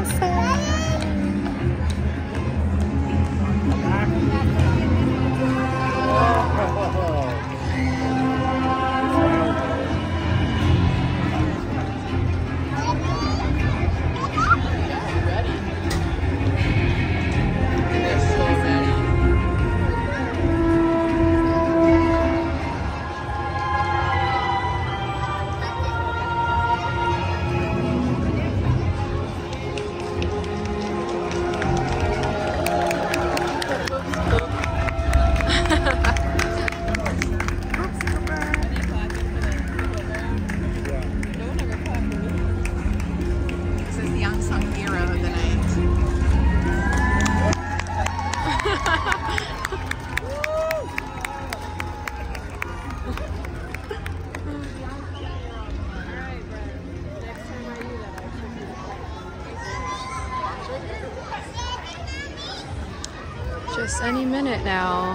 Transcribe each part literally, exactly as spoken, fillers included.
Just any minute now.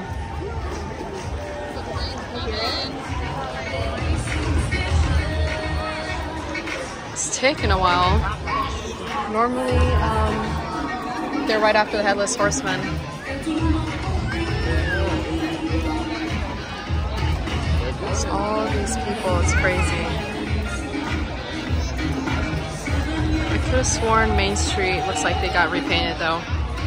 It's taken a while. Normally, um, they're right after the Headless Horseman. It's all these people, it's crazy. I could have sworn Main Street looks like they got repainted though.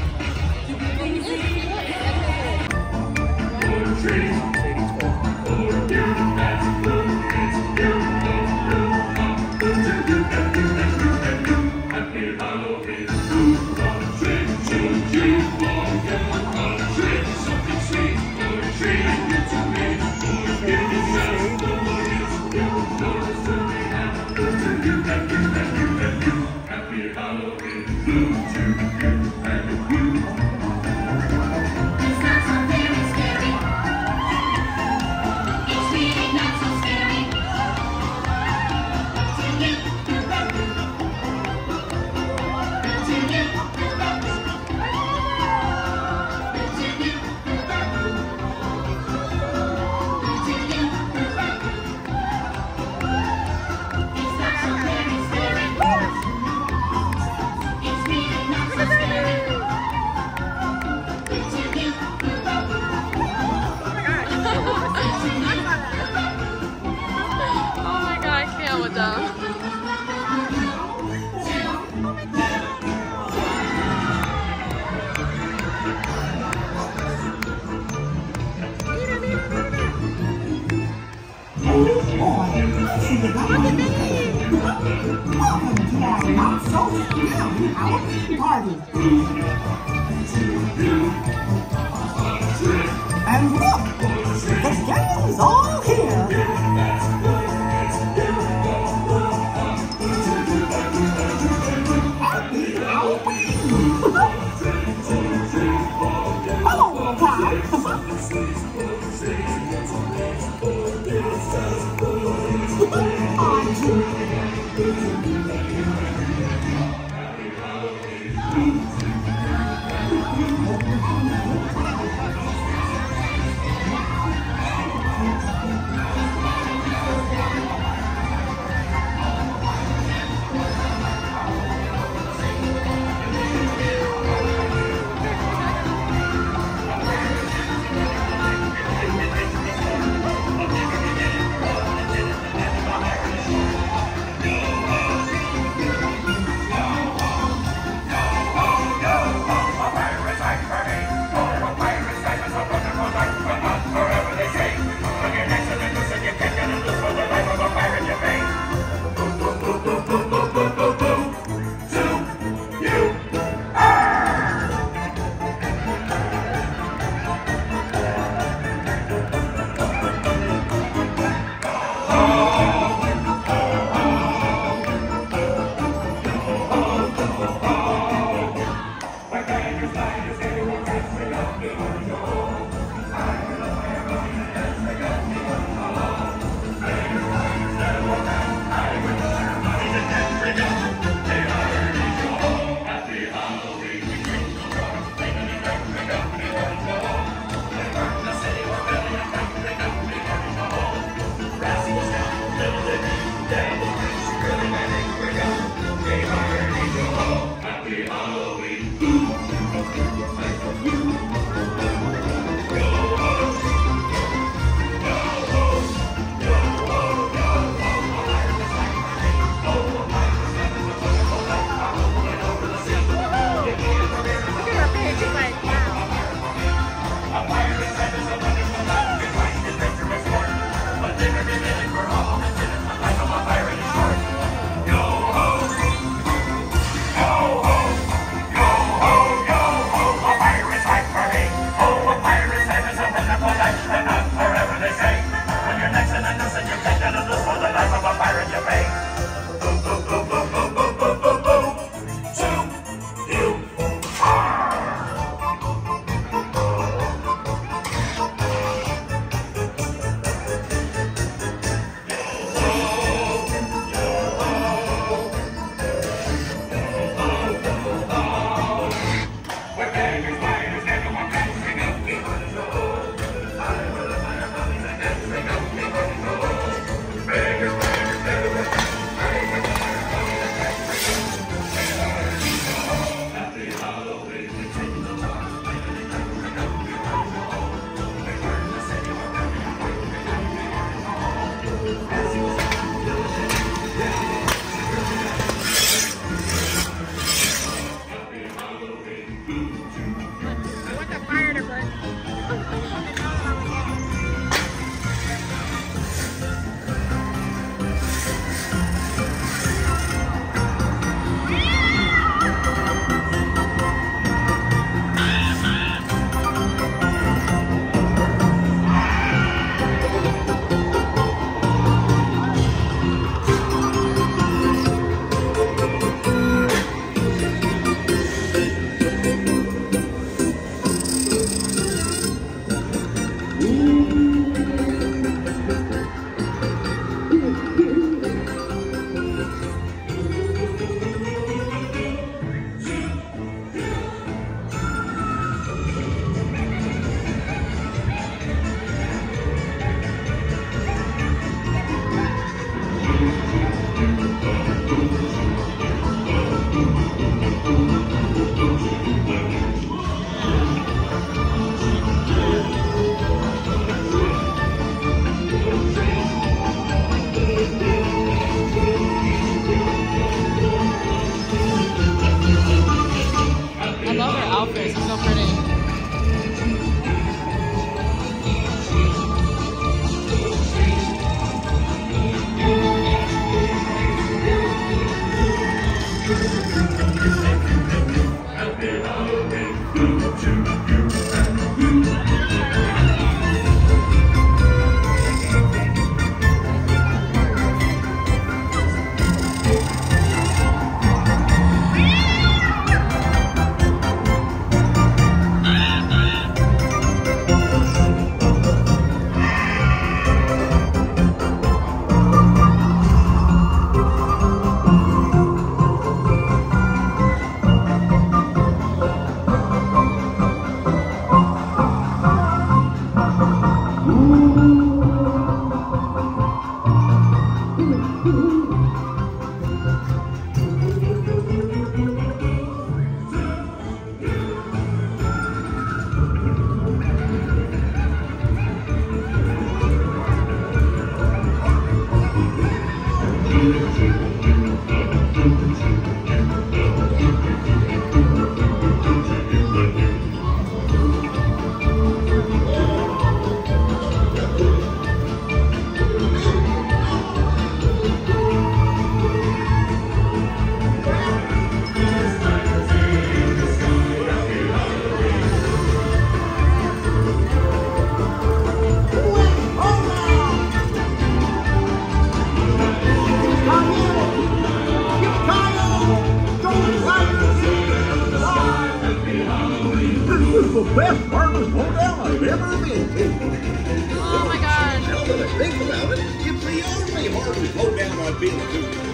And look, the gang is all here. Happy Halloween! Hello, guys. I love her outfits, it's so pretty. The best harvest hoedown I've ever been to. Oh my gosh. Now that I think about it, it's the only harvest hoedown I've been to.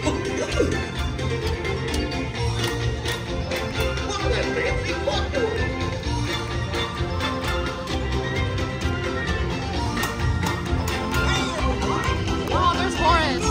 Look at that fancy buckle. Oh, there's Horace.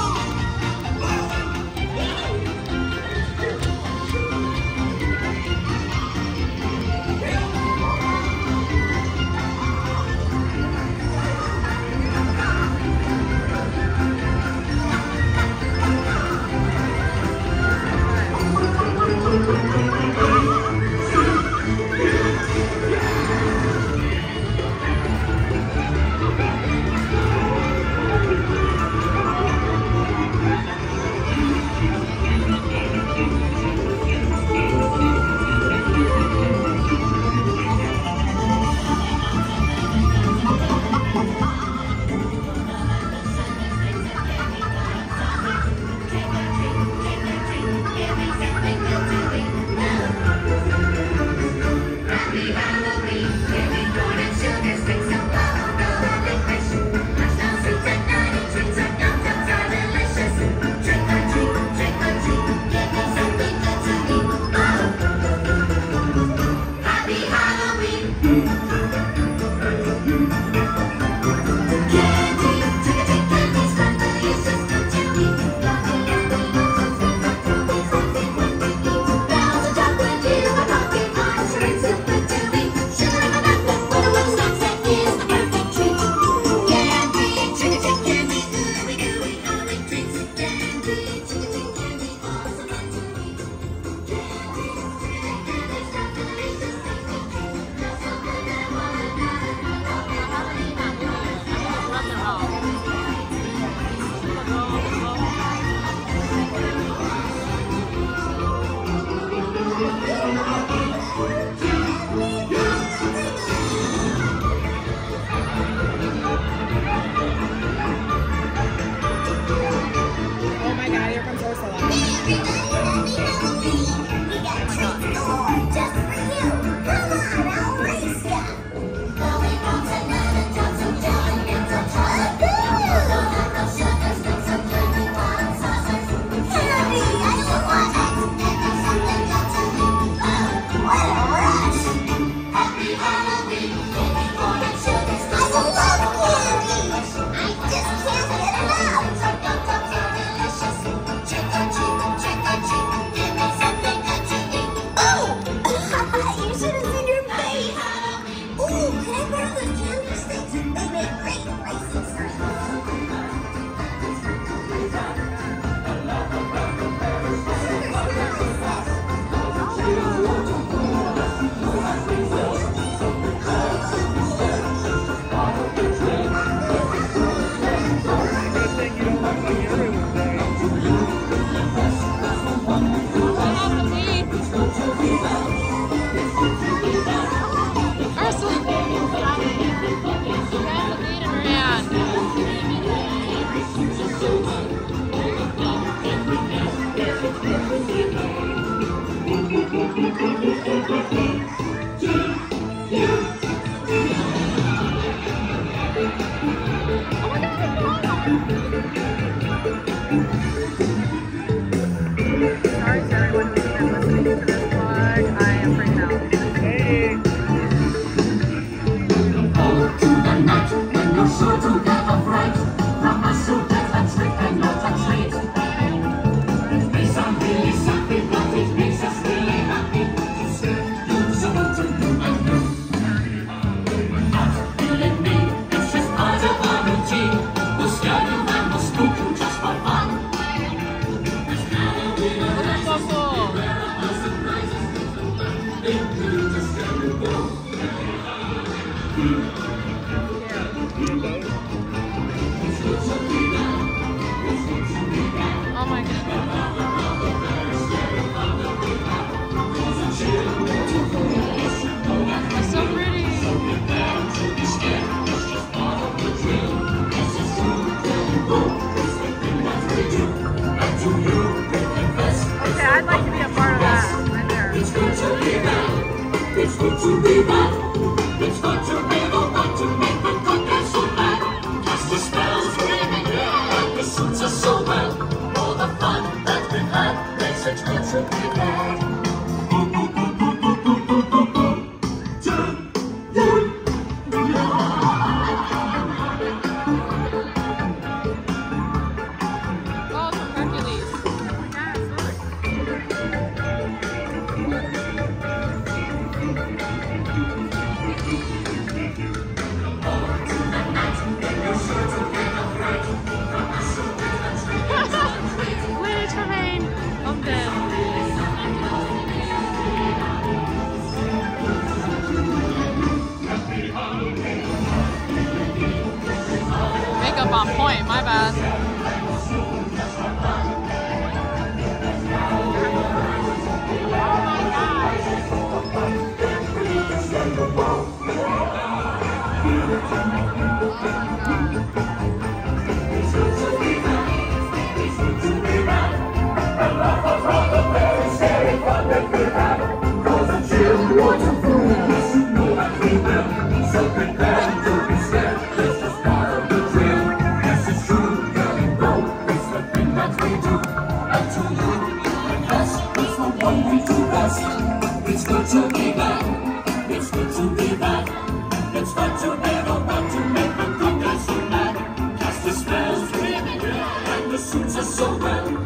Sorry to everyone who's been listening to this vlog. I am freaking out. Hey. Oh my god. It's so pretty. Okay, I'd like to be a part of that right there. It's good to be back. It's good to be back. It's good to be the one to make the cookies so bad. Cast the spells screaming, and the suits are so well. All the fun that we've had makes it good to be back. Oh, some Hercules. Wait, Tremaine. I'm dead. Makeup on point, my bad. It's good to be back. It's good to be back. It's fun to never want to make the cookies so mad. Cast the spells, and the suits are so well.